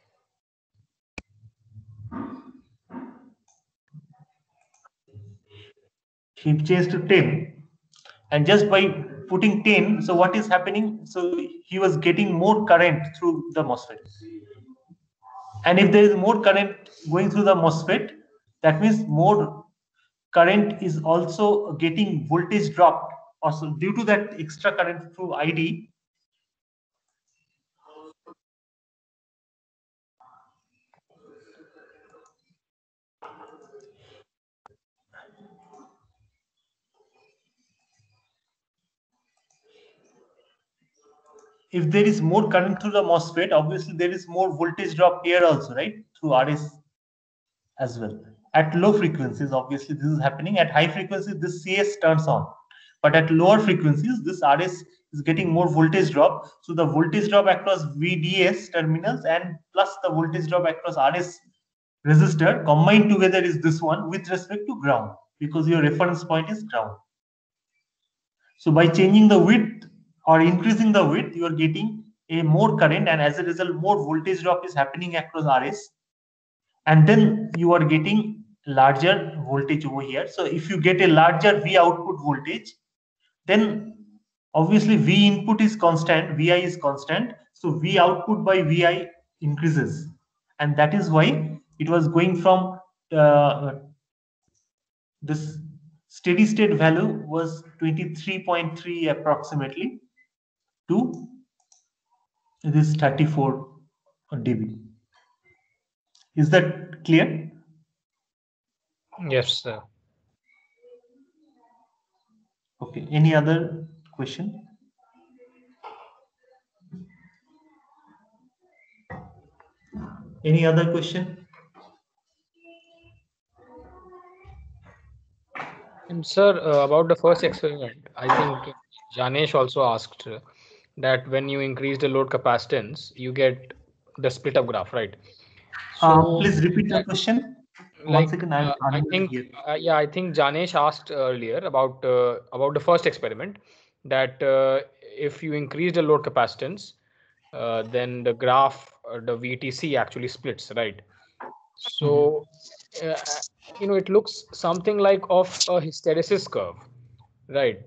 he changed to 10, and just by putting 10, so what is happening? So he was getting more current through the MOSFET. And if there is more current going through the MOSFET, that means more current is also getting voltage dropped. Also, due to that extra current through ID, if there is more current through the MOSFET, obviously there is more voltage drop here also, right? Through RS as well. At low frequencies, obviously this is happening. At high frequencies, this CS turns on. But at lower frequencies, this RS is getting more voltage drop. So the voltage drop across VDS terminals and plus the voltage drop across RS resistor combined together is this one with respect to ground, because your reference point is ground. So by changing the width or increasing the width, you are getting a more current, and as a result, more voltage drop is happening across RS. And then you are getting larger voltage over here. So if you get a larger V output voltage, then obviously V input is constant, Vi is constant. So V output by Vi increases. And that is why it was going from this steady state value was 23.3 approximately to this 34 dB. Is that clear? Yes, sir. Okay. Any other question? Any other question? And sir, about the first experiment, I think Janesh also asked that when you increase the load capacitance, you get the split up graph, right? So, Please repeat your question. like, 1 second, I'm I unable think, to hear. yeah, I think Janesh asked earlier about the first experiment that if you increase the load capacitance, then the graph, the VTC actually splits, right? So, uh, it looks something like of a hysteresis curve, right?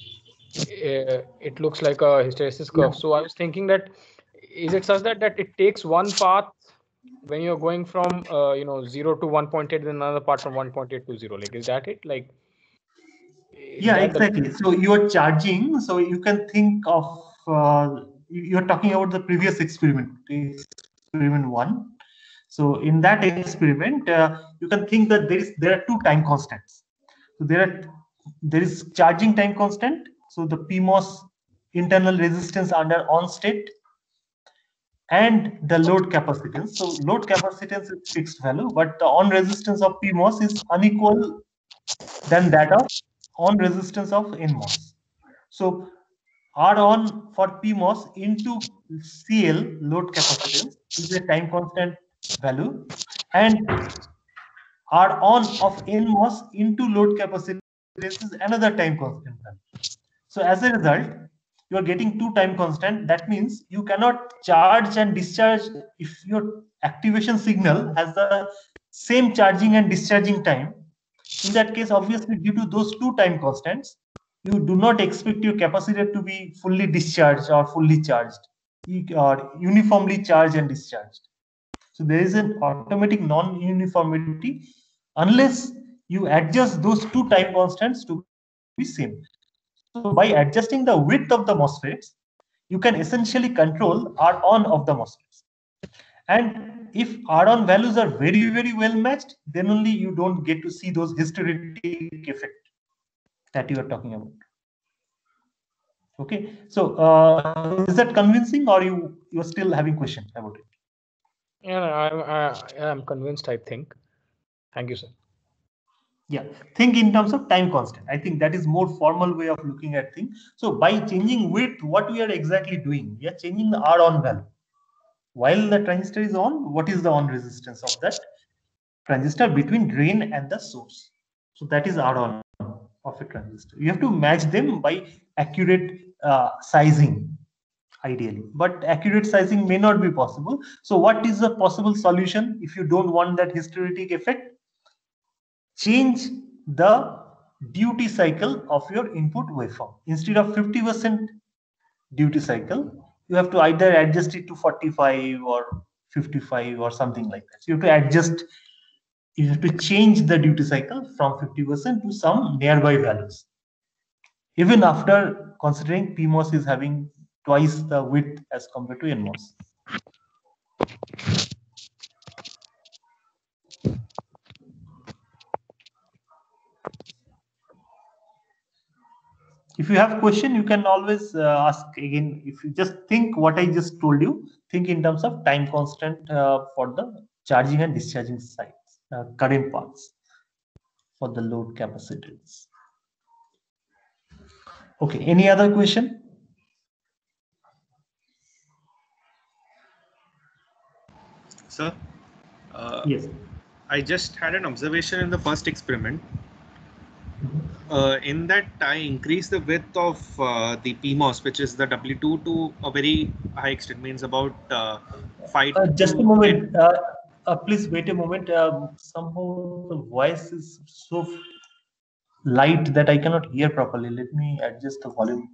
It looks like a hysteresis curve. Yeah. So I was thinking that is it such that it takes one path when you're going from 0 to 1.8, then another part from 1.8 to 0? Like, is that it? Like, is Yeah, that the exactly. So you are charging. So you can think of you're talking about the previous experiment, experiment 1. So in that experiment, you can think that there are two time constants. So there is charging time constant. So the PMOS internal resistance under on state and the load capacitance. So load capacitance is fixed value, but the on resistance of PMOS is unequal than that of on resistance of NMOS. So R on for PMOS into CL load capacitance is a time constant value, and R on of NMOS into load capacitance is another time constant value. So as a result, you are getting two time constant. That means you cannot charge and discharge if your activation signal has the same charging and discharging time. In that case, obviously, due to those two time constants, you do not expect your capacitor to be fully discharged or fully charged or uniformly charged and discharged. So there is an automatic non-uniformity unless you adjust those two time constants to be same. So by adjusting the width of the MOSFETs, you can essentially control R on of the MOSFETs. And if R on values are very, very well matched, then only you don't get to see those hysteretic effect that you are talking about. Okay, so is that convincing, or you're still having questions about it? Yeah, I'm convinced, I think. Thank you, sir. Yeah, think in terms of time constant. I think that is more formal way of looking at things. So by changing width, what we are exactly doing? We are changing the R on value. While the transistor is on, what is the on resistance of that transistor between drain and the source? So that is R on of a transistor. You have to match them by accurate sizing. ideally, but accurate sizing may not be possible. So what is the possible solution if you don't want that hysteretic effect? Change the duty cycle of your input waveform. Instead of 50% duty cycle, you have to either adjust it to 45 or 55 or something like that. So you have to adjust, you have to change the duty cycle from 50% to some nearby values. Even after considering PMOS is having twice the width as compared to NMOS. If you have question, you can always ask again. If you just think what I just told you, think in terms of time constant for the charging and discharging sides, current paths for the load capacitors. Okay, any other question? Sir, Yes. I just had an observation in the first experiment. In that, I increased the width of the PMOS, which is the W2, to a very high extent, means about 5 Just to a moment. 10. Please wait a moment. Somehow the voice is so light that I cannot hear properly. Let me adjust the volume.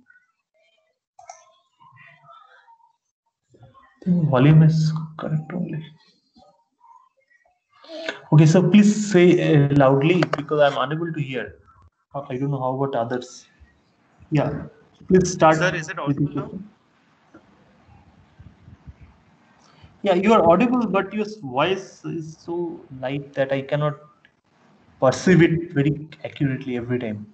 I think volume is correct only. Okay, so please say loudly because I'm unable to hear. I don't know how about others. Yeah, please start. Sir, is it audible now? Yeah, you are audible, but your voice is so light that I cannot perceive it very accurately every time.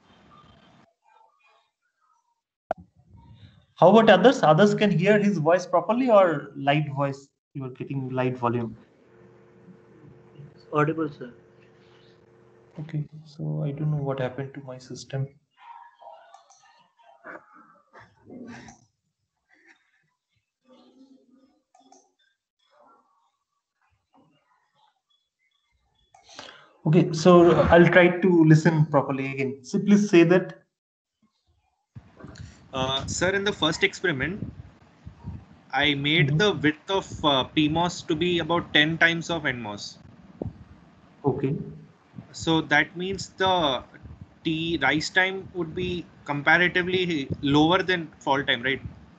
How about others? Others can hear his voice properly or light voice? You are getting light volume. It's audible, sir. Okay, so I don't know what happened to my system. Okay, so I'll try to listen properly again. So please say that. Sir, in the first experiment, I made the width of PMOS to be about 10 times of NMOS. Okay. So that means the T rise time would be comparatively lower than fall time, right?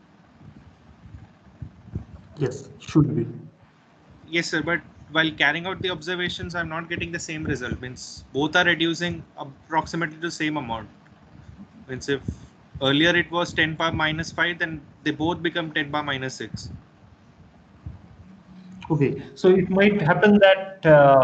Yes, should be. Yes, sir. But while carrying out the observations, I'm not getting the same result. Means both are reducing approximately the same amount. Means if earlier it was 10 power minus 5, then they both become 10 power minus 6. Okay, so it might happen that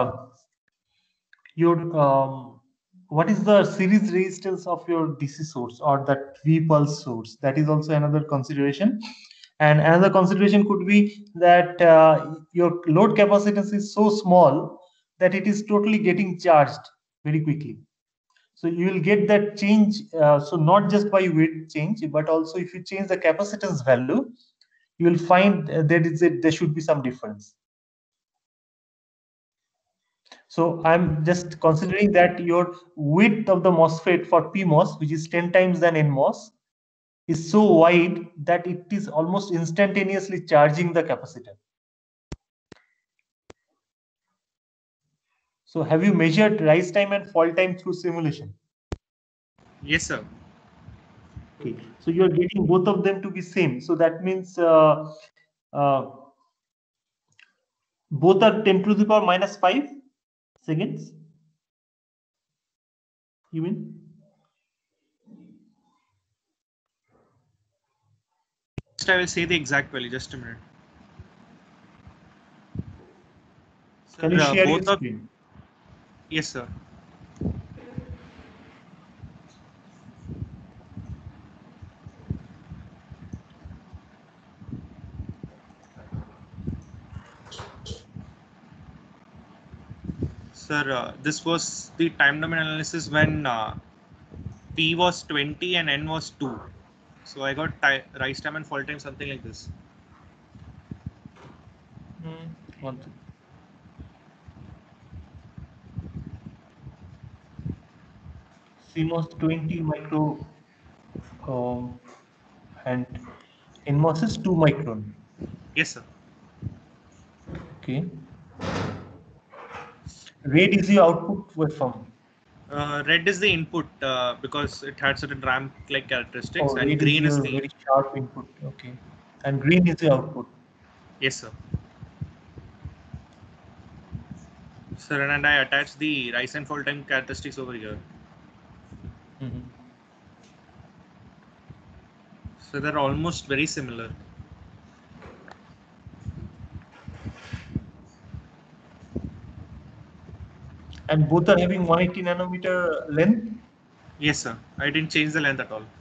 your what is the series resistance of your DC source or that V pulse source? That is also another consideration. And another consideration could be that your load capacitance is so small that it is totally getting charged very quickly. So you will get that change. So not just by weight change, but also if you change the capacitance value, you will find there should be some difference. So I'm just considering that your width of the MOSFET for PMOS, which is 10 times than NMOS, is so wide that it is almost instantaneously charging the capacitor. So have you measured rise time and fall time through simulation? Yes, sir. Okay, so you are getting both of them to be same. So that means both are 10 to the power minus 5 seconds. You mean? Just I will say the exact value. Just a minute. Can you share your both of screen? Yes, sir. Sir, this was the time domain analysis when P was 20 and N was 2. So I got rise time and fall time, something like this. One second. CMOS 20 micro and NMOS is 2 micron. Yes, sir. Okay. Red is the output waveform. Red is the input because it had certain ramp-like characteristics, Oh, and red green is is your the very sharp input. Okay. And green is the output. yes, sir. Sir, and I attached the rise and fall time characteristics over here. Mhm. So they're almost very similar. And both are having 180 nanometer length. Yes, sir. I didn't change the length at all.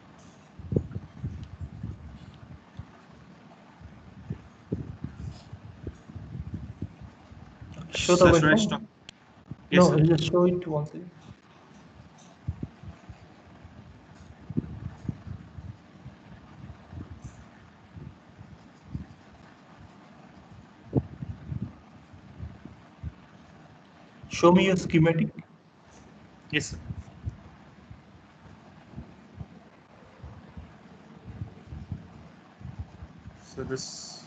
Show the Sir, should I waveform. stop? Yes, No, sir. just show it once again. Show me your schematic. Yes, sir. So this.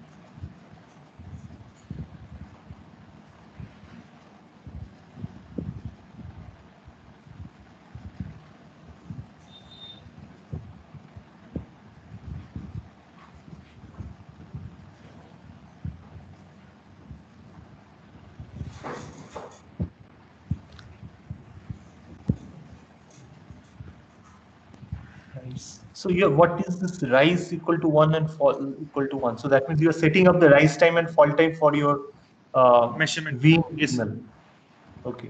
Rise. So what is this rise equal to 1 and fall equal to 1? So that means you are setting up the rise time and fall time for your Measurement. V Yes, sir. signal. Okay.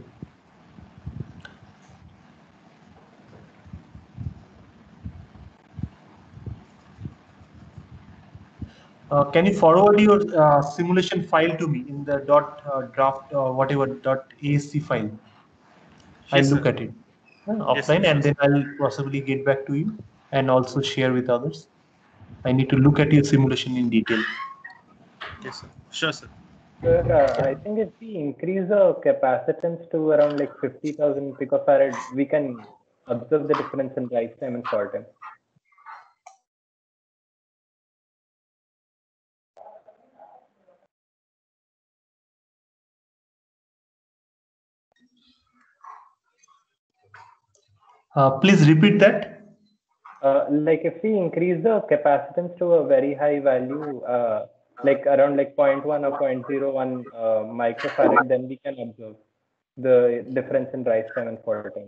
Can you forward your simulation file to me in the draft whatever .asc file? I'll Yes, look sir. at it Yes, sir. offline, Sure, and then I'll possibly get back to you and also share with others. I need to look at your simulation in detail. yes, sir. Sure, sir. Sir, I think if we increase the capacitance to around like 50,000 picofarad, we can observe the difference in rise time and fall time. Please repeat that. Like if we increase the capacitance to a very high value, like around like 0.1 or 0.01 microfarad, then we can observe the difference in rise time and fall time.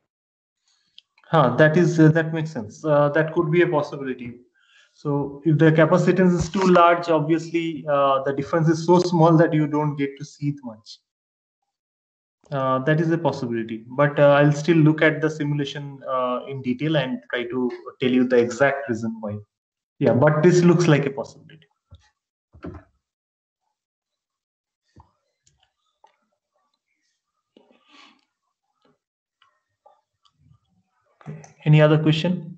That makes sense. That could be a possibility. So if the capacitance is too large, obviously the difference is so small that you don't get to see it much. That is a possibility, but I'll still look at the simulation in detail and try to tell you the exact reason why. Yeah, but this looks like a possibility. Any other question?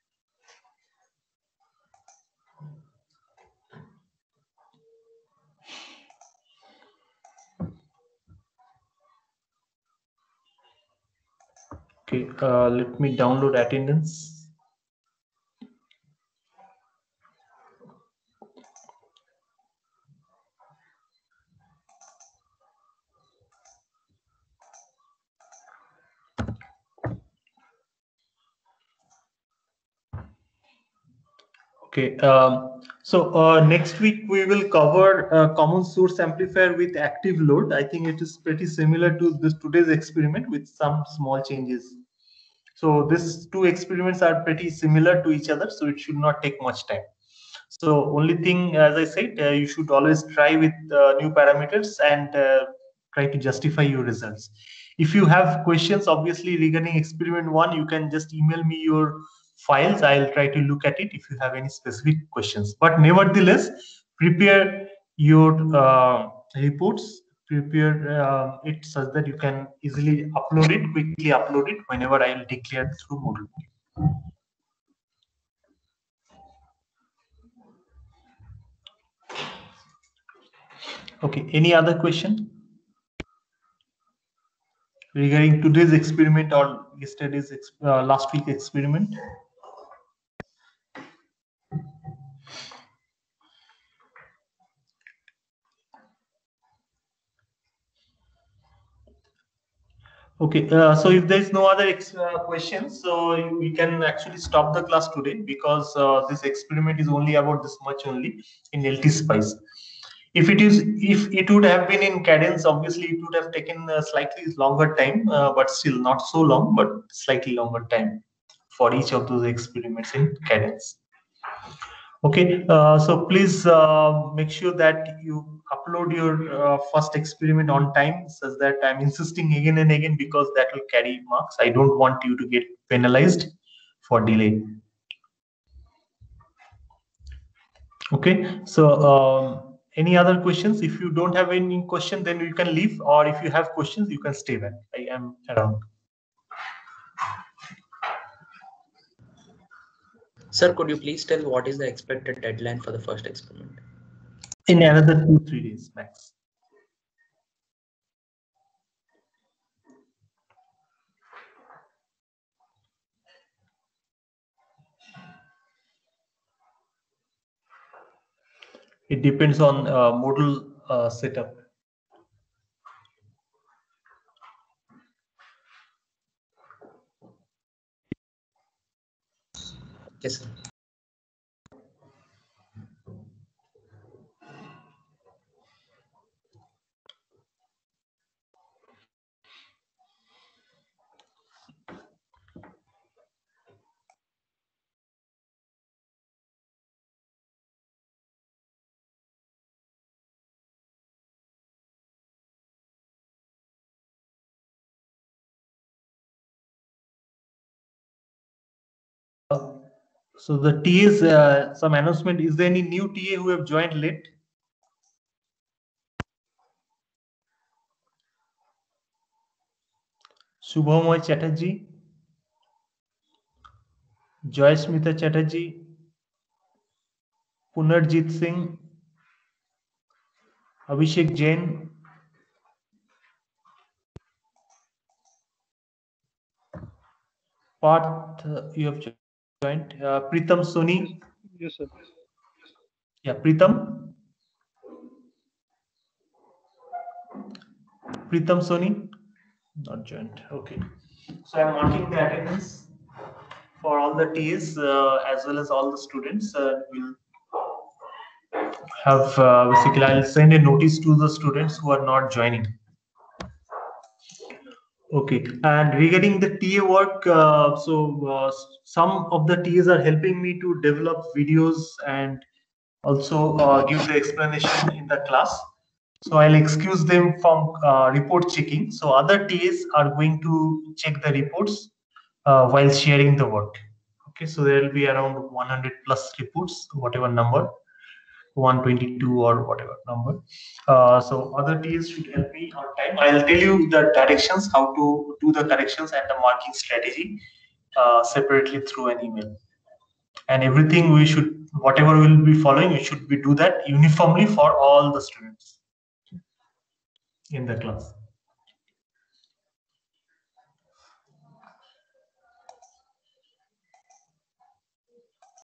Okay, let me download attendance. Okay, so next week we will cover common source amplifier with active load. I think it is pretty similar to this today's experiment with some small changes. So these two experiments are pretty similar to each other, so it should not take much time. So only thing, as I said, you should always try with new parameters and try to justify your results. If you have questions, obviously regarding experiment 1, you can just email me your files. I'll try to look at it if you have any specific questions. But nevertheless, prepare your reports, prepare it such that you can easily upload it, quickly upload it whenever I'll declare through Moodle. Okay, any other question regarding today's experiment or yesterday's last week experiment? Okay, so if there is no other questions, so we can actually stop the class today, because this experiment is only about this much only in LT Spice. If it would have been in Cadence, obviously it would have taken a slightly longer time, but still not so long, but slightly longer time for each of those experiments in Cadence. Okay, so please make sure that you upload your first experiment on time, such that I'm insisting again and again, because that will carry marks. I don't want you to get penalized for delay. Okay, so any other questions? If you don't have any question, then you can leave, or if you have questions, you can stay back. I am around. Sir, could you please tell what is the expected deadline for the first experiment? In another 2-3 days max. It depends on model setup. Yes, sir. So the TAs, some announcement. Is there any new TA who have joined late? Shubhamoy Chatterjee, Joyasmita Chatterjee, Punarjit Singh, Abhishek Jain, Parth, you have joined. Pritam Soni. Yes, sir. Yeah, Pritam. Pritam Soni, not joined. Okay. So I'm marking the attendance for all the TAs as well as all the students. We'll have basically, I'll send a notice to the students who are not joining. Okay, and regarding the TA work, some of the TAs are helping me to develop videos and also give the explanation in the class. So I'll excuse them from report checking. So other TAs are going to check the reports while sharing the work. Okay, so there will be around 100 plus reports, whatever number, 122 or whatever number. So other TAs should help me on time. I'll tell you the directions, how to do the corrections and the marking strategy separately through an email. And everything we should, whatever we'll be following, we should be do that uniformly for all the students in the class.